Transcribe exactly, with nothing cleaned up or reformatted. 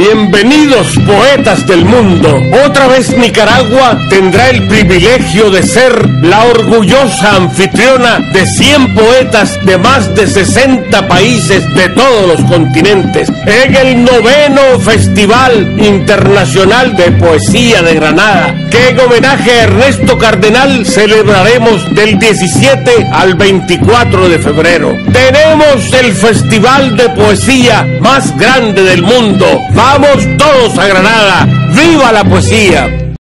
Bienvenidos, poetas del mundo. Otra vez Nicaragua tendrá el privilegio de ser la orgullosa anfitriona de cien poetas de más de sesenta países de todos los continentes en el noveno Festival Internacional de Poesía de Granada, que en homenaje a Ernesto Cardenal celebraremos del diecisiete al veinticuatro de febrero. Tenemos el festival de poesía más grande del mundo. ¡Vamos todos a Granada! ¡Viva la poesía!